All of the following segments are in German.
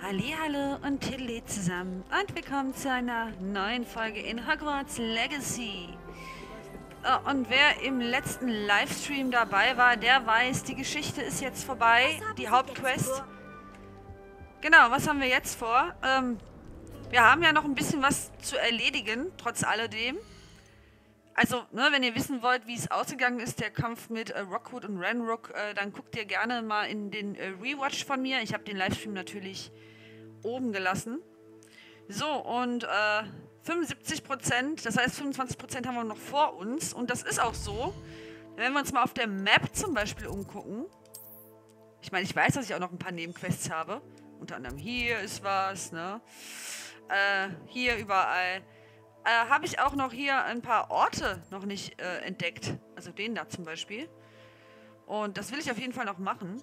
Hallihallo und Tiddly zusammen und willkommen zu einer neuen Folge in Hogwarts Legacy. Und wer im letzten Livestream dabei war, der weiß, die Geschichte ist jetzt vorbei, die Hauptquest. Genau, was haben wir jetzt vor? Wir haben ja noch ein bisschen was zu erledigen, trotz alledem. Also, ne, wenn ihr wissen wollt, wie es ausgegangen ist, der Kampf mit Rockwood und Ranrock, dann guckt ihr gerne mal in den Rewatch von mir. Ich habe den Livestream natürlich oben gelassen. So, und 75%, das heißt 25% haben wir noch vor uns. Und das ist auch so. Wenn wir uns mal auf der Map zum Beispiel umgucken. Ich meine, ich weiß, dass ich auch noch ein paar Nebenquests habe. Unter anderem hier ist was, ne? Hier überall. Habe ich auch noch hier ein paar Orte noch nicht entdeckt. Also den da zum Beispiel. Und das will ich auf jeden Fall noch machen.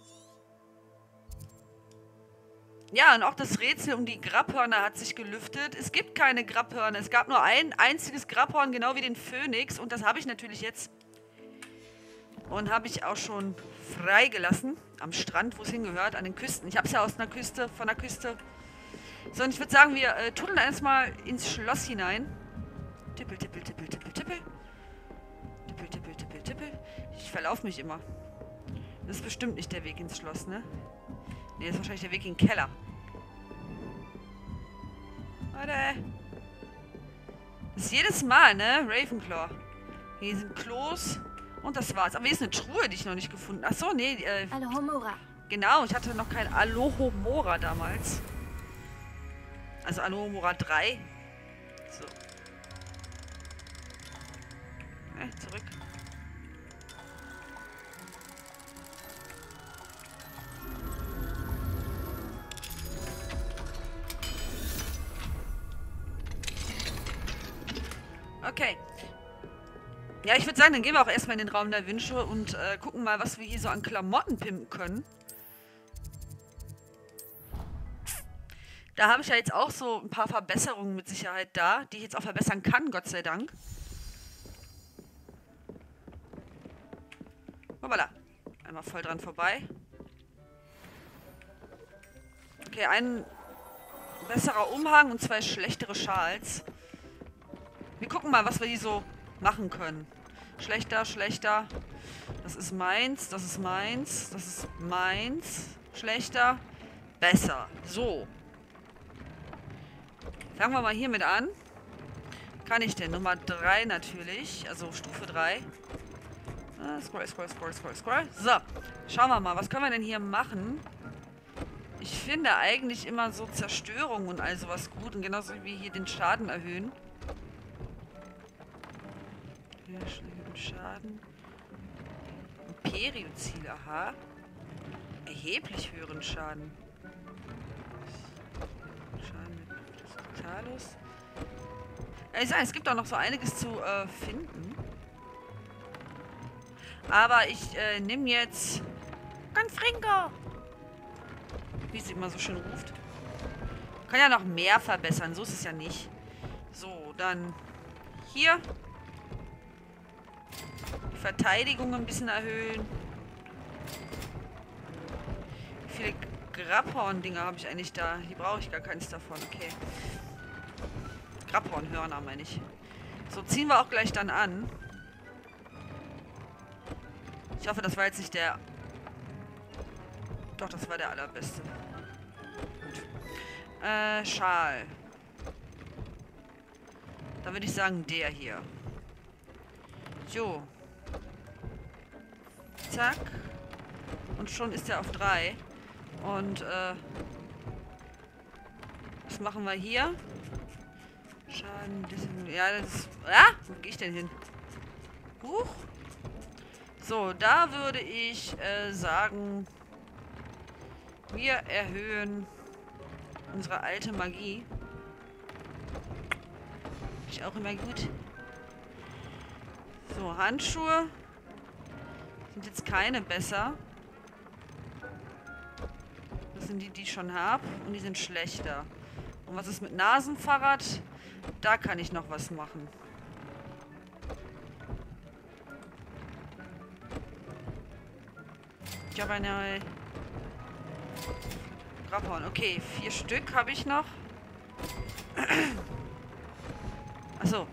Ja, und auch das Rätsel um die Grabhörner hat sich gelüftet. Es gibt keine Grabhörner. Es gab nur ein einziges Grabhorn, genau wie den Phönix. Und das habe ich natürlich jetzt. Und habe ich auch schon freigelassen. Am Strand, wo es hingehört, an den Küsten. Ich habe es ja aus einer Küste, von der Küste. So, und ich würde sagen, wir tuddeln erstmal ins Schloss hinein. Tippel, tippel, tippel, tippel, tippel. Tippel, tippel, tippel, tippel. Ich verlaufe mich immer. Das ist bestimmt nicht der Weg ins Schloss, ne? Ne, das ist wahrscheinlich der Weg in den Keller. Warte. Das ist jedes Mal, ne? Ravenclaw. Hier sind Klos. Und das war's. Aber hier ist eine Truhe, die ich noch nicht gefunden habe. Achso, nee. Alohomora. Genau, ich hatte noch kein Alohomora damals. Also Alohomora 3. So. Zurück. Okay. Ja, ich würde sagen, dann gehen wir auch erstmal in den Raum der Wünsche und gucken mal, was wir hier so an Klamotten pimpen können. Da habe ich ja jetzt auch so ein paar Verbesserungen mit Sicherheit da, die ich jetzt auch verbessern kann, Gott sei Dank. Hoppala. Einmal voll dran vorbei. Okay, ein besserer Umhang und 2 schlechtere Schals. Wir gucken mal, was wir hier so machen können. Schlechter, schlechter. Das ist meins, das ist meins, das ist meins. Schlechter, besser. So. Fangen wir mal hiermit an. Kann ich denn? Nummer 3 natürlich. Also Stufe 3. Scroll, scroll, scroll, scroll, scroll. So. Schauen wir mal, was können wir denn hier machen? Ich finde eigentlich immer so Zerstörung und all sowas gut. Und genauso wie hier den Schaden erhöhen. Schaden. Imperiozil, aha. Erheblich höheren Schaden. Schaden mit Talus. Ja, ich sage, es gibt auch noch so einiges zu finden. Aber ich nehme jetzt Confringo. Wie sie immer so schön ruft. Kann ja noch mehr verbessern, so ist es ja nicht. So, dann hier. Die Verteidigung ein bisschen erhöhen. Wie viele Grabhorn-Dinger habe ich eigentlich da? Die brauche ich gar keins davon, okay. Grabhornhörner meine ich. So, ziehen wir auch gleich dann an. Ich hoffe, das war jetzt nicht der... Doch, das war der allerbeste. Gut. Schal. Da würde ich sagen, der hier. So. Zack. Und schon ist er auf 3. Und, was machen wir hier? Schaden, ja, das ist... Ah! Wo gehe ich denn hin? Huch. So, da würde ich sagen, wir erhöhen unsere alte Magie. Ist auch immer gut. So, Handschuhe sind jetzt keine besser. Das sind die, die ich schon habe. Und die sind schlechter. Und was ist mit Nasenfahrrad? Da kann ich noch was machen. Ich habe eine abhauen. Okay, 4 Stück habe ich noch. Achso.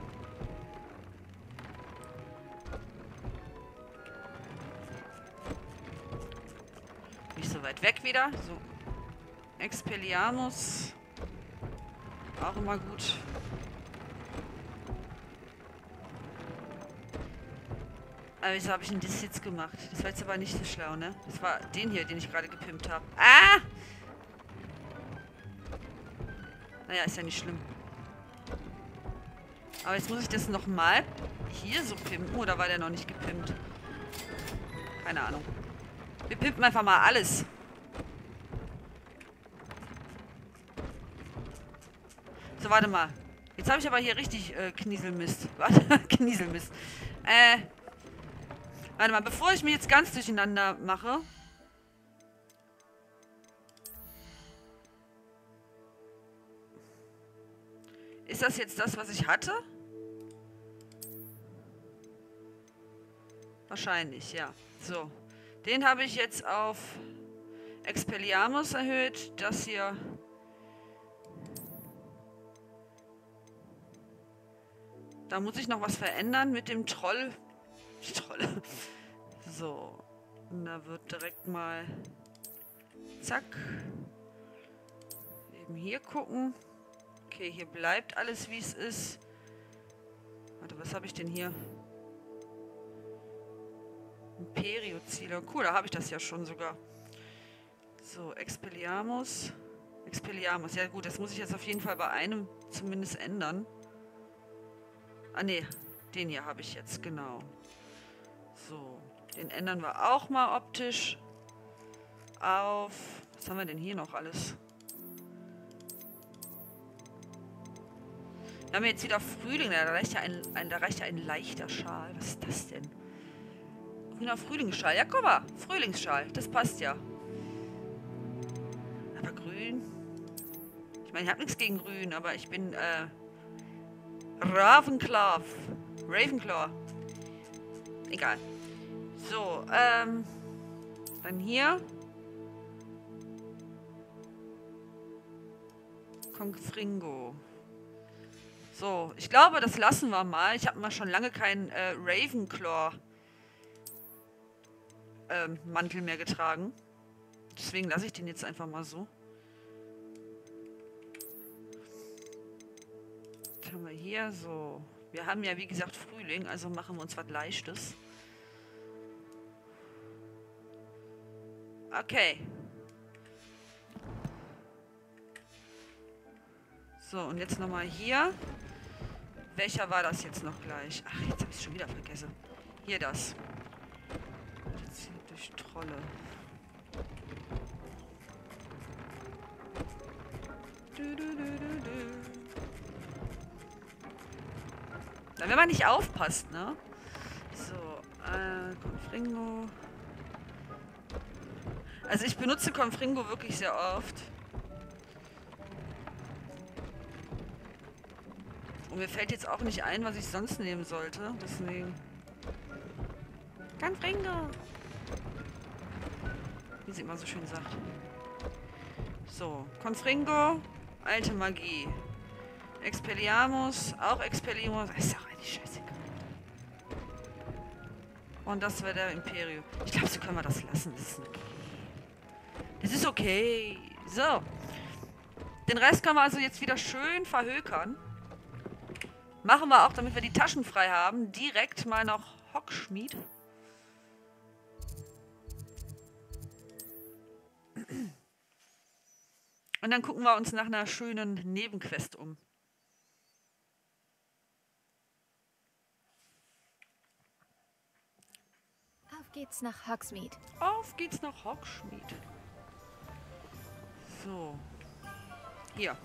Nicht so weit weg wieder. So. Expelliarmus. Auch immer gut. Aber wieso habe ich denn das jetzt gemacht? Das war jetzt aber nicht so schlau, ne? Das war den hier, den ich gerade gepimpt habe. Ah! Naja, ist ja nicht schlimm. Aber jetzt muss ich das nochmal hier so pimpen. Oder war der noch nicht gepimpt? Keine Ahnung. Wir pimpen einfach mal alles. So, warte mal. Jetzt habe ich aber hier richtig Knieselmist. Warte, Knieselmist. Warte mal, bevor ich mich jetzt ganz durcheinander mache. Ist das jetzt das, was ich hatte? Wahrscheinlich, ja. So. Den habe ich jetzt auf Expelliarmus erhöht. Das hier. Da muss ich noch was verändern mit dem Troll. Trolle. So. Und da wird direkt mal. Zack. Eben hier gucken. Okay, hier bleibt alles, wie es ist. Warte, was habe ich denn hier? Imperio-Ziele. Cool, da habe ich das ja schon sogar. So, Expelliarmus. Expelliarmus. Ja gut, das muss ich jetzt auf jeden Fall bei einem zumindest ändern. Ah ne, den hier habe ich jetzt, genau. So, den ändern wir auch mal optisch auf... Was haben wir denn hier noch alles? Wir haben jetzt wieder Frühling. Da reicht ja ein leichter Schal. Was ist das denn? Grüner Frühlingsschal. Ja, guck mal. Frühlingsschal. Das passt ja. Aber grün... Ich meine, ich habe nichts gegen grün, aber ich bin, Ravenclaw. Ravenclaw. Egal. So, dann hier. Confringo. So, ich glaube, das lassen wir mal. Ich habe mal schon lange keinen Ravenclaw Mantel mehr getragen. Deswegen lasse ich den jetzt einfach mal so. Was haben wir hier? So. Wir haben ja, wie gesagt, Frühling, also machen wir uns was Leichtes. Okay. So, und jetzt nochmal hier. Welcher war das jetzt noch gleich? Ach, jetzt habe ich es schon wieder vergessen. Hier das. Jetzt hier durch Trolle. Na, wenn man nicht aufpasst, ne? So, Confringo. Also ich benutze Confringo wirklich sehr oft. Und mir fällt jetzt auch nicht ein, was ich sonst nehmen sollte. Deswegen. Confringo! Wie sie immer so schön sagt. So, Confringo, alte Magie. Expelliarmus, auch Expelliarmus. Ist doch eigentlich scheißegal. Und das wäre der Imperio. Ich glaube, so können wir das lassen. Das ist okay. Das ist okay. So. Den Rest können wir also jetzt wieder schön verhökern. Machen wir auch, damit wir die Taschen frei haben. Direkt mal noch Hogsmeade. Und dann gucken wir uns nach einer schönen Nebenquest um. Auf geht's nach Hogsmeade. Auf geht's nach Hogsmeade. So. Hier.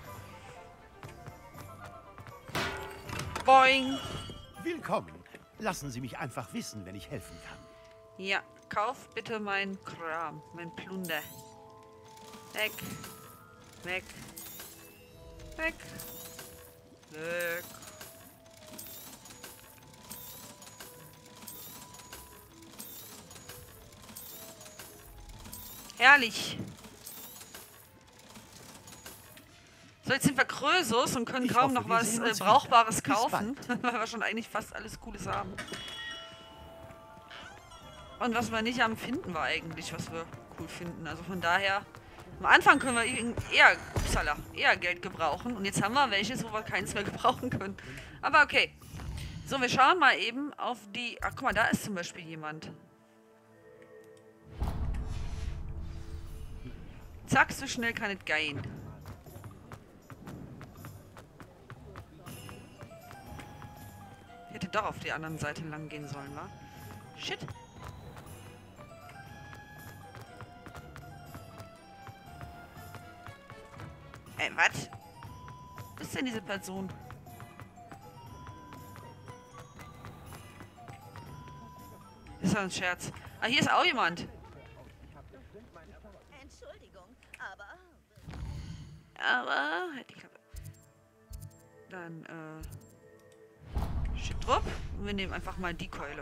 Boing. Willkommen. Lassen Sie mich einfach wissen, wenn ich helfen kann. Ja, kauf bitte mein Kram, mein Plunder. Weg. Weg. Weg. Weg. Herrlich. So, jetzt sind wir Krösus und können Ich kaum hoffe, noch wir was sehen uns Brauchbares wieder. Bis kaufen, weil wir schon eigentlich fast alles Cooles haben. Und was wir nicht haben, finden wir eigentlich, was wir cool finden. Also von daher, am Anfang können wir eher Geld gebrauchen. Und jetzt haben wir welches, wo wir keins mehr gebrauchen können. Aber okay. So, wir schauen mal eben auf die... Ach, guck mal, da ist zum Beispiel jemand. Zack, so schnell kann es gehen. Ich hätte doch auf die anderen Seite lang gehen sollen, wa? Shit. Ey, was? Wo ist denn diese Person? Ist das ein Scherz? Ah, hier ist auch jemand. Entschuldigung, Aber, halt die Klappe. Dann, Shit drauf. Und wir nehmen einfach mal die Keule.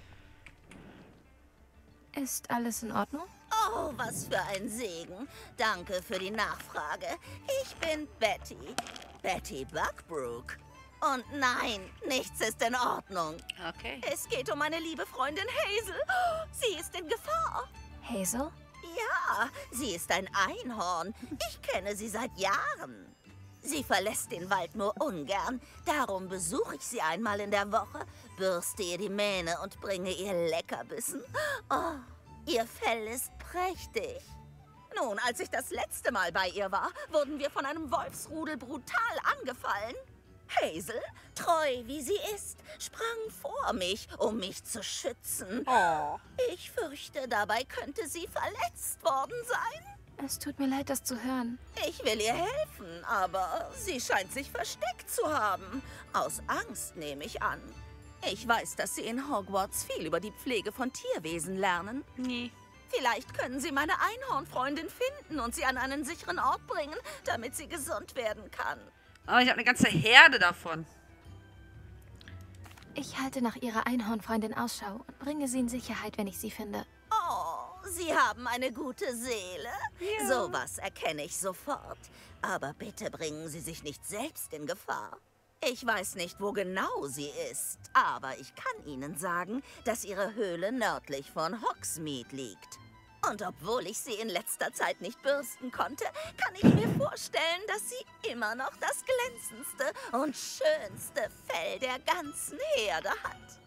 Ist alles in Ordnung? Oh, was für ein Segen. Danke für die Nachfrage. Ich bin Betty. Betty Buckbrook. Und nein, nichts ist in Ordnung. Okay. Es geht um meine liebe Freundin Hazel. Oh, sie ist in Gefahr. Hazel? Ja, sie ist ein Einhorn. Ich kenne sie seit Jahren. Sie verlässt den Wald nur ungern. Darum besuche ich sie einmal in der Woche, bürste ihr die Mähne und bringe ihr Leckerbissen. Oh, ihr Fell ist prächtig. Nun, als ich das letzte Mal bei ihr war, wurden wir von einem Wolfsrudel brutal angefallen. Hazel, treu wie sie ist, sprang vor mich, um mich zu schützen. Oh. Ich fürchte, dabei könnte sie verletzt worden sein. Es tut mir leid, das zu hören. Ich will ihr helfen, aber sie scheint sich versteckt zu haben. Aus Angst, nehme ich an. Ich weiß, dass Sie in Hogwarts viel über die Pflege von Tierwesen lernen. Nie. Vielleicht können Sie meine Einhornfreundin finden und sie an einen sicheren Ort bringen, damit sie gesund werden kann. Aber ich habe eine ganze Herde davon. Ich halte nach ihrer Einhornfreundin Ausschau und bringe sie in Sicherheit, wenn ich sie finde. Oh, Sie haben eine gute Seele. Ja. Sowas erkenne ich sofort. Aber bitte bringen Sie sich nicht selbst in Gefahr. Ich weiß nicht, wo genau sie ist, aber ich kann Ihnen sagen, dass Ihre Höhle nördlich von Hogsmeade liegt. Und obwohl ich sie in letzter Zeit nicht bürsten konnte, kann ich mir vorstellen, dass sie immer noch das glänzendste und schönste Fell der ganzen Herde hat.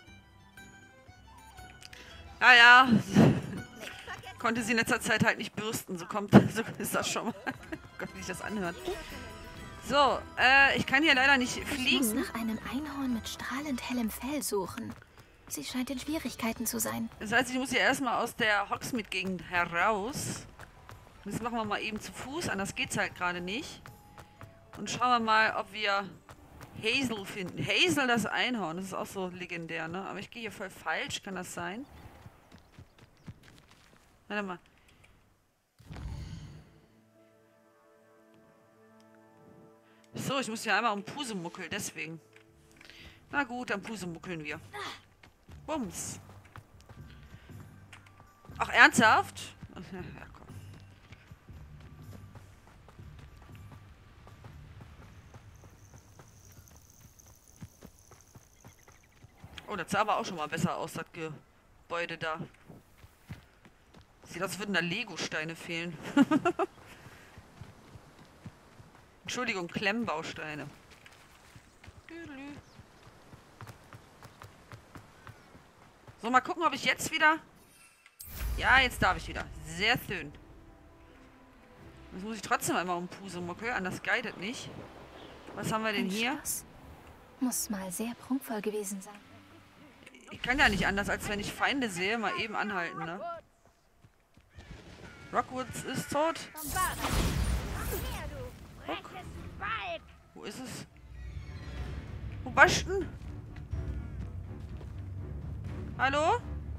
Naja, Nicht vergessen. konnte sie in letzter Zeit halt nicht bürsten. So ist das schon mal. Gott, wie sich das anhört. So, ich kann hier leider nicht Ich muss fliegen. nach einem Einhorn mit strahlend hellem Fell suchen. Sie scheint in Schwierigkeiten zu sein. Das heißt, ich muss hier erstmal aus der Hogsmeade-Gegend heraus. Das machen wir mal eben zu Fuß, anders geht's halt gerade nicht. Und schauen wir mal, ob wir Hazel finden. Hazel, das Einhorn, das ist auch so legendär, ne? Aber ich gehe hier voll falsch, kann das sein? Warte mal. So, ich muss hier einmal um Pusemuckel, deswegen. Na gut, dann Pusemuckeln wir. Bums. Ach, ernsthaft? Ja, komm. Oh, das sah aber auch schon mal besser aus, das Gebäude da. Sieht aus, als würden da Lego-Steine fehlen. Entschuldigung, Klemmbausteine. So, mal gucken, ob ich jetzt wieder... Ja, jetzt darf ich wieder. Sehr schön. Jetzt muss ich trotzdem einmal um Pusemuckel, anders guidet nicht. Was haben wir denn Ein hier? Schloss. Muss mal sehr prunkvoll gewesen sein. Ich kann ja nicht anders, als wenn ich Feinde sehe, mal eben anhalten, ne? Rockwoods ist tot. Rock. Wo ist es? Wo warst du denn? Hallo?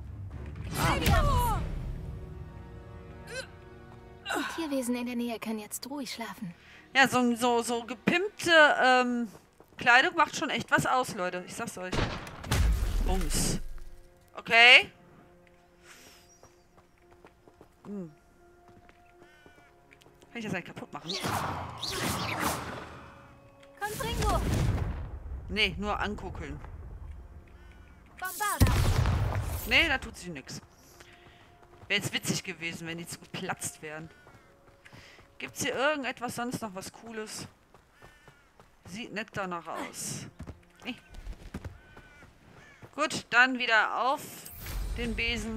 Die Tierwesen in der Nähe können jetzt ruhig schlafen. Ja, so gepimpte Kleidung macht schon echt was aus, Leute. Ich sag's euch. Bums. Okay. Kann ich das eigentlich kaputt machen? Confringo! Nee, nur anguckeln. Bombarda! Nee, da tut sich nichts. Wäre jetzt witzig gewesen, wenn die zu geplatzt wären. Gibt's hier irgendetwas sonst noch was Cooles? Sieht nett danach aus. Nee. Gut, dann wieder auf den Besen.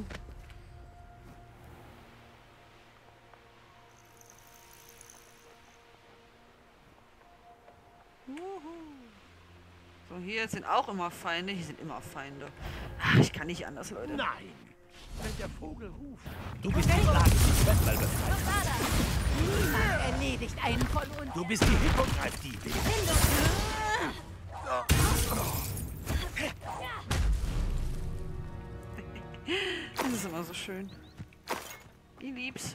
So, hier sind auch immer Feinde. Hier sind immer Feinde. Ach, ich kann nicht anders, Leute. Nein! Wenn der Vogel ruft. Du bist die Lage zum Festball befreit. Niemand erledigt einen von uns. Du bist die Hippogreifdiebe. Das ist immer so schön. Ich lieb's.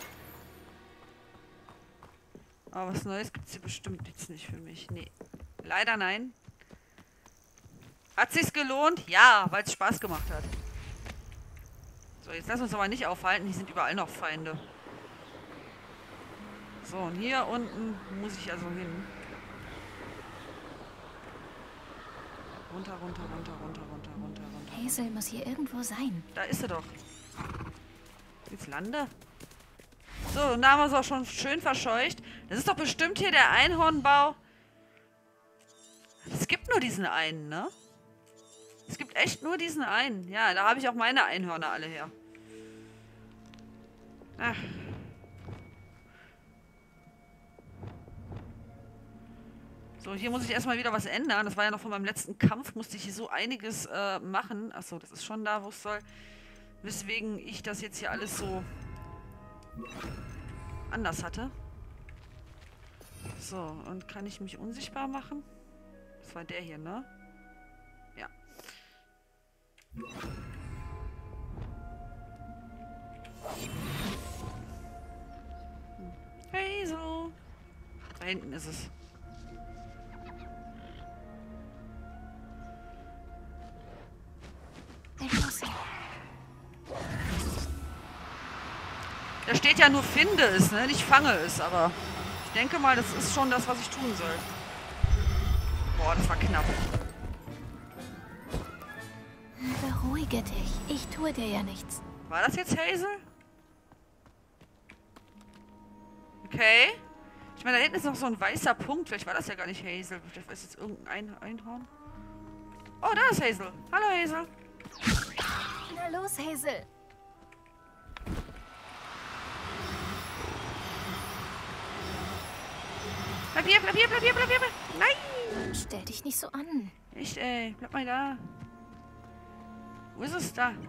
Aber was Neues gibt's hier bestimmt jetzt nicht für mich. Nee. Leider nein. Hat sich's gelohnt? Ja, weil es Spaß gemacht hat. So, jetzt lassen wir uns aber nicht aufhalten. Hier sind überall noch Feinde. So, und hier unten muss ich also hin. Runter, runter, runter, runter, runter, runter, runter. Hazel muss hier irgendwo sein. Da ist sie doch. Jetzt lande. So, und da haben wir es auch schon schön verscheucht. Das ist doch bestimmt hier der Einhornbau. Es gibt nur diesen einen, ne? Es gibt echt nur diesen einen. Ja, da habe ich auch meine Einhörner alle her. Ach. So, hier muss ich erstmal wieder was ändern. Das war ja noch von meinem letzten Kampf. Musste ich hier so einiges machen. Achso, das ist schon da, wo es soll. Weswegen ich das jetzt hier alles so anders hatte. So, und kann ich mich unsichtbar machen? Das war der hier, ne? Ja. Hey, so. Da hinten ist es. Da steht ja nur finde es, ne? Nicht fange es, aber ich denke mal, das ist schon das, was ich tun soll. Boah, das war knapp. Beruhige dich. Ich tue dir ja nichts. War das jetzt Hazel? Okay. Ich meine, da hinten ist noch so ein weißer Punkt. Vielleicht war das ja gar nicht Hazel. Vielleicht ist jetzt irgendein Einhorn. Oh, da ist Hazel. Hallo, Hazel. Na los, Hazel. Bleib hier, bleib hier, bleib hier, bleib hier. Nein! Stell dich nicht so an. Echt, ey. Bleib mal da. Wo ist es da?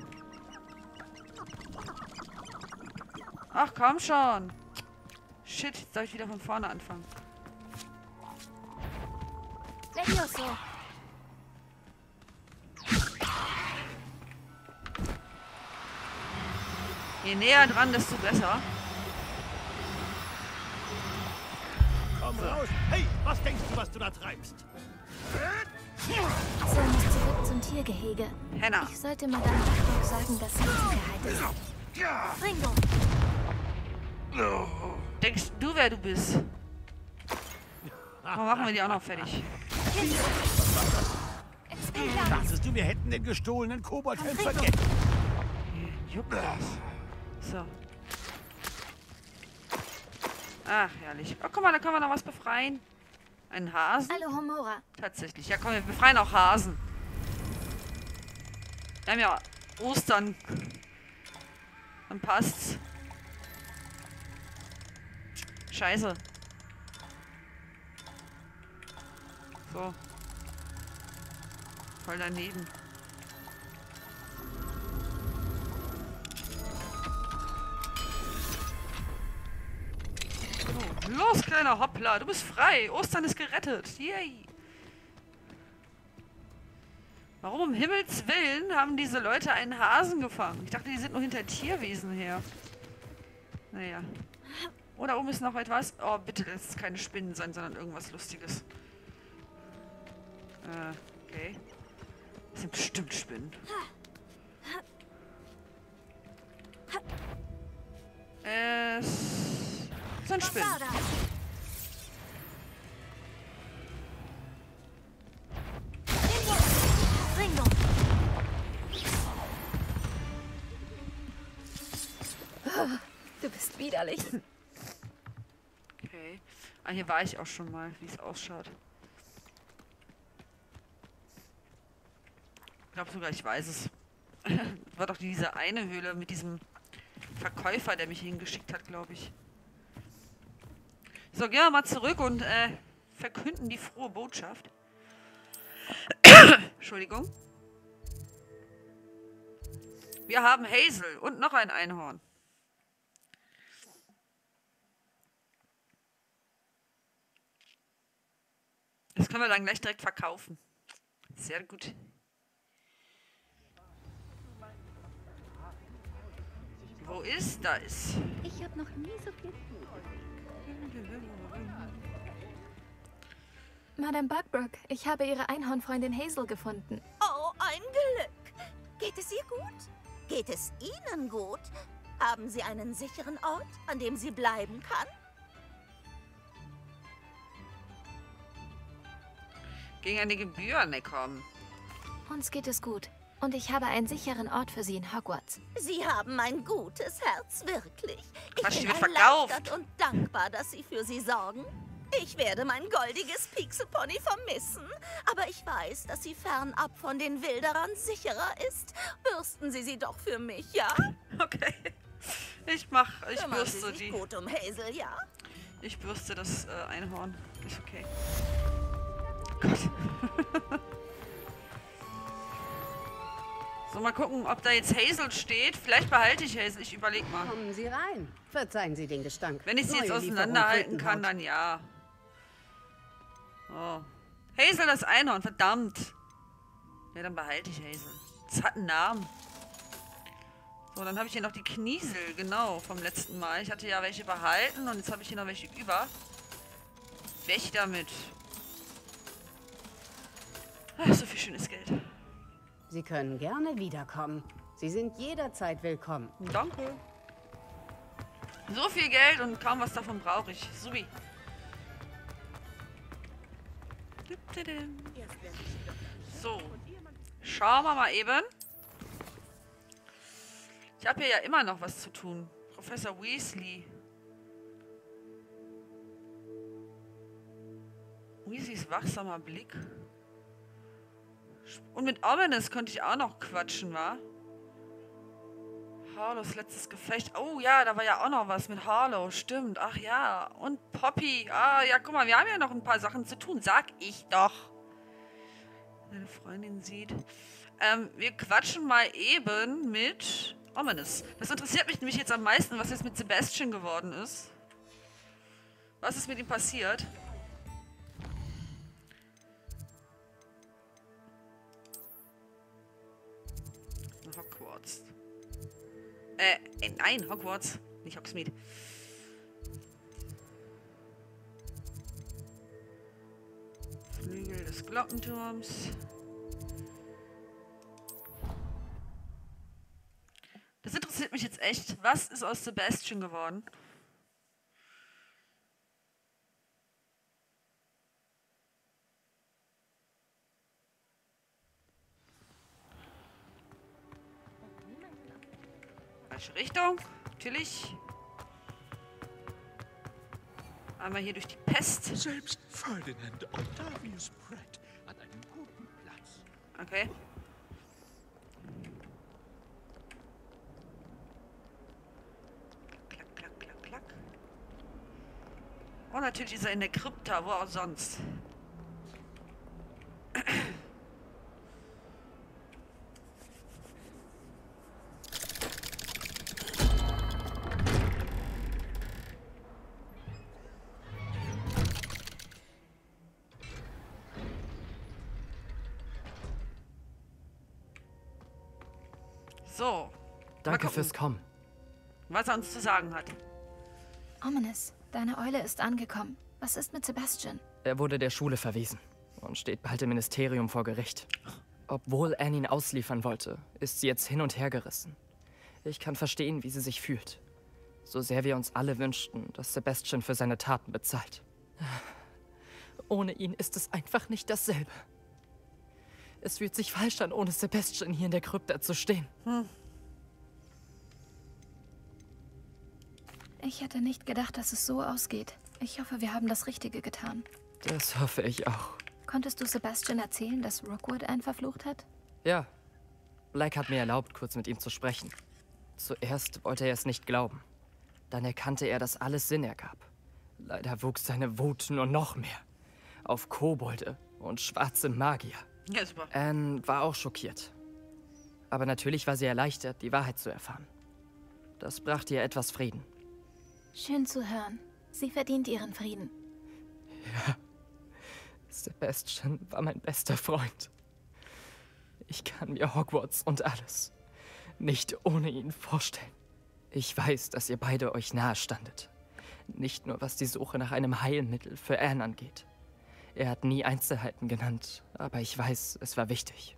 Ach, komm schon. Shit, jetzt soll ich wieder von vorne anfangen. Levioso. Je näher dran, desto besser. Komm raus! Hey, was denkst du, was du da treibst? Hazel muss zurück zum Tiergehege. Henna. Ich sollte Madame Dachbock sagen, dass sie in Sicherheit ist. Ringo. Denkst du, wer du bist? Warum machen wir die auch noch fertig? Expelliarmus. Dachtest du, wir hätten den gestohlenen Koboldhelm vergessen? Juckt das. So. Ach, herrlich. Oh, guck mal, da können wir noch was befreien. Einen Hasen? Hallo, Homora. Tatsächlich. Ja, komm, wir befreien auch Hasen. Wir haben ja Ostern. Dann passt's. Scheiße. So. Voll daneben. So, los, kleiner Hoppla. Du bist frei. Ostern ist gerettet. Yay. Warum um Himmels Willen haben diese Leute einen Hasen gefangen? Ich dachte, die sind nur hinter Tierwesen her. Naja. Oh, da oben ist noch etwas. Oh, bitte, das ist keine Spinnen sein, sondern irgendwas Lustiges. Okay. Das sind bestimmt Spinnen. Es sind Spinnen. gefährlich. Okay. Ah, hier war ich auch schon mal, wie es ausschaut. Ich glaube sogar, ich weiß es. War doch diese eine Höhle mit diesem Verkäufer, der mich hingeschickt hat, glaube ich. So, gehen wir mal zurück und verkünden die frohe Botschaft. Entschuldigung. Wir haben Hazel und noch ein Einhorn. Das können wir dann gleich direkt verkaufen. Sehr gut. Wo ist das? Ich habe noch nie so viel. Madame Bugbrook, ich habe Ihre Einhornfreundin Hazel gefunden. Oh, ein Glück. Geht es ihr gut? Geht es Ihnen gut? Haben Sie einen sicheren Ort, an dem sie bleiben kann? Gegen eine Gebühr kommen. Uns geht es gut. Und ich habe einen sicheren Ort für Sie in Hogwarts. Sie haben ein gutes Herz, wirklich. Quatsch, Ich die bin wird verkauft. erleichtert und dankbar, dass Sie für sie sorgen. Ich werde mein goldiges Pixelpony vermissen, aber ich weiß, dass sie fernab von den Wilderern sicherer ist. Bürsten Sie sie doch für mich, ja? Okay. Ich Kümmern Sie bürste sich die. gut um Hazel, ja? Ich bürste das Einhorn. Ist okay. Gott. So, mal gucken, ob da jetzt Hazel steht. Vielleicht behalte ich Hazel. Ich überlege mal. Kommen Sie rein. Verzeihen Sie den Gestank. Wenn ich sie jetzt Neue auseinanderhalten Lieferung kann, dann ja. Oh. Hazel, das Einhorn, verdammt. Ja, dann behalte ich Hazel. Das hat einen Namen. So, dann habe ich hier noch die Kniesel, genau, vom letzten Mal. Ich hatte ja welche behalten und jetzt habe ich hier noch welche über. Weg damit. Ach, so viel schönes Geld. Sie können gerne wiederkommen. Sie sind jederzeit willkommen. Danke. So viel Geld und kaum was davon brauche ich. Subi. So. Schauen wir mal eben. Ich habe hier ja immer noch was zu tun. Professor Weasley. Weasleys wachsamer Blick. Und mit Ominous könnte ich auch noch quatschen, wa? Harlows letztes Gefecht. Oh ja, da war ja auch noch was mit Harlow. Stimmt. Ach ja. Und Poppy. Ah ja, guck mal, wir haben ja noch ein paar Sachen zu tun. Sag ich doch. Deine Freundin sieht. Wir quatschen mal eben mit Ominous. Das interessiert mich nämlich jetzt am meisten, was jetzt mit Sebastian geworden ist. Was ist mit ihm passiert? Hogwarts. Nein, Hogwarts. Nicht Hogsmeade. Flügel des Glockenturms. Das interessiert mich jetzt echt. Was ist aus Sebastian geworden? Falsche Richtung. Natürlich. Einmal hier durch die Pest. Selbst Ferdinand Octavius Pratt hat einen guten Platz. Okay. Klack, klack, klack, klack. Und natürlich ist er in der Krypta, wo auch sonst. So. Danke fürs Kommen. Was er uns zu sagen hat. Ominous, deine Eule ist angekommen. Was ist mit Sebastian? Er wurde der Schule verwiesen und steht bald im Ministerium vor Gericht. Obwohl Anne ihn ausliefern wollte, ist sie jetzt hin und her gerissen. Ich kann verstehen, wie sie sich fühlt. So sehr wir uns alle wünschten, dass Sebastian für seine Taten bezahlt. Ohne ihn ist es einfach nicht dasselbe. Es fühlt sich falsch an, ohne Sebastian hier in der Krypta zu stehen. Ich hätte nicht gedacht, dass es so ausgeht. Ich hoffe, wir haben das Richtige getan. Das hoffe ich auch. Konntest du Sebastian erzählen, dass Rookwood einen verflucht hat? Ja. Blake hat mir erlaubt, kurz mit ihm zu sprechen. Zuerst wollte er es nicht glauben. Dann erkannte er, dass alles Sinn ergab. Leider wuchs seine Wut nur noch mehr. Auf Kobolde und schwarze Magier. Ja, super. Anne war auch schockiert. Aber natürlich war sie erleichtert, die Wahrheit zu erfahren. Das brachte ihr etwas Frieden. Schön zu hören. Sie verdient ihren Frieden. Ja. Sebastian war mein bester Freund. Ich kann mir Hogwarts und alles nicht ohne ihn vorstellen. Ich weiß, dass ihr beide euch nahe standet. Nicht nur, was die Suche nach einem Heilmittel für Anne angeht. Er hat nie Einzelheiten genannt, aber ich weiß, es war wichtig.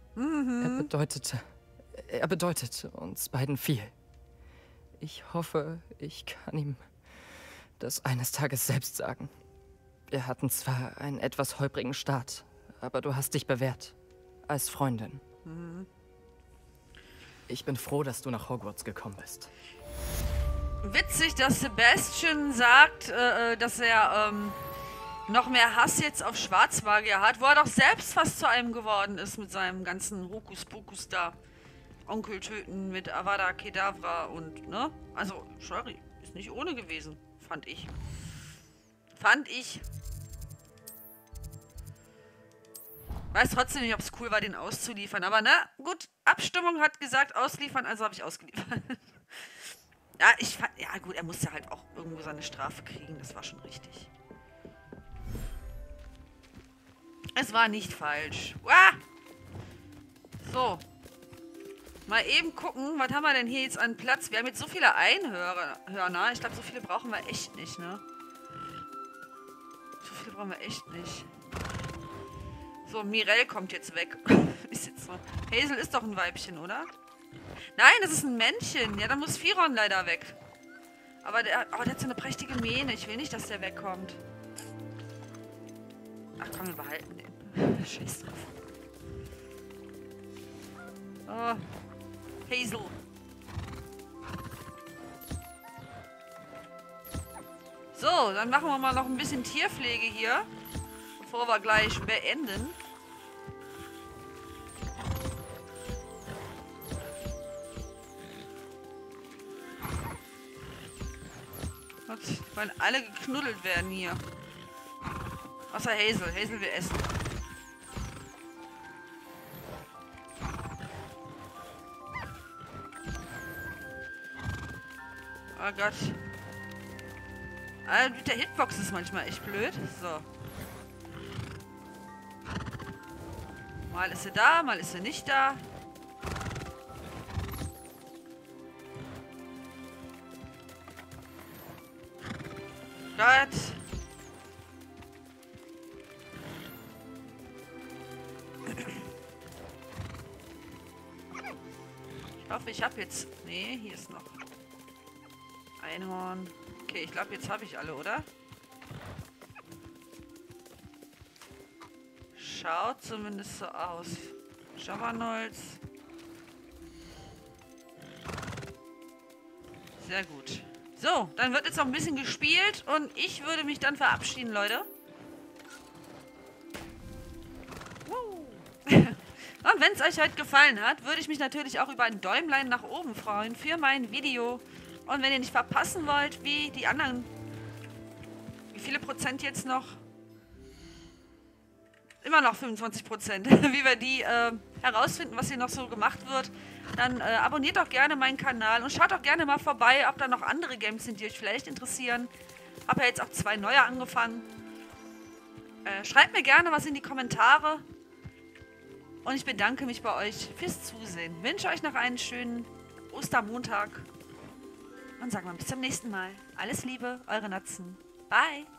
Er bedeutet uns beiden viel. Ich hoffe, ich kann ihm das eines Tages selbst sagen. Wir hatten zwar einen etwas holprigen Start, aber du hast dich bewährt. Als Freundin. Ich bin froh, dass du nach Hogwarts gekommen bist. Witzig, dass Sebastian sagt, dass er noch mehr Hass jetzt auf Schwarzmagier hat, wo er doch selbst fast zu einem geworden ist mit seinem ganzen Hokuspokus da. Onkel töten mit Avada Kedavra und, ne? Also, sorry, ist nicht ohne gewesen, fand ich. Weiß trotzdem nicht, ob es cool war, den auszuliefern. Aber na gut, Abstimmung hat gesagt ausliefern, also habe ich ausgeliefert. Ja, gut, er musste halt auch irgendwo seine Strafe kriegen. Das war schon richtig. Es war nicht falsch. Uah! So. Mal eben gucken, was haben wir denn hier jetzt an Platz? Wir haben jetzt so viele Einhörner. Ich glaube, so viele brauchen wir echt nicht, ne? So viele brauchen wir echt nicht. So, Mirelle kommt jetzt weg. Ist jetzt so. Hazel ist doch ein Weibchen, oder? Nein, das ist ein Männchen. Ja, dann muss Firon leider weg. Aber der hat so eine prächtige Mähne. Ich will nicht, dass der wegkommt. Ach komm, wir behalten den. Scheiß drauf. Oh. Hazel. So, dann machen wir mal noch ein bisschen Tierpflege hier. Bevor wir gleich beenden. Weil alle geknuddelt werden hier. Außer Hazel. Hazel will essen. Oh Gott. Mit der Hitbox ist manchmal echt blöd. So. Mal ist sie da, mal ist sie nicht da. Gott. Ich hoffe, ich habe jetzt... Nee, hier ist noch Einhorn. Okay, ich glaube, jetzt habe ich alle, oder? Schaut zumindest so aus. Schabanolz. Sehr gut. So, dann wird jetzt noch ein bisschen gespielt und ich würde mich dann verabschieden, Leute. Und wenn es euch heute gefallen hat, würde ich mich natürlich auch über ein Däumlein nach oben freuen für mein Video. Und wenn ihr nicht verpassen wollt, wie die anderen, wie viele Prozent jetzt noch? Immer noch 25%, wie wir die herausfinden, was hier noch so gemacht wird, dann abonniert doch gerne meinen Kanal und schaut doch gerne mal vorbei, ob da noch andere Games sind, die euch vielleicht interessieren. Habe ja jetzt auch 2 neue angefangen. Schreibt mir gerne was in die Kommentare. Und ich bedanke mich bei euch fürs Zusehen. Wünsche euch noch einen schönen Ostermontag. Und sagen wir bis zum nächsten Mal. Alles Liebe, eure Natzen. Bye.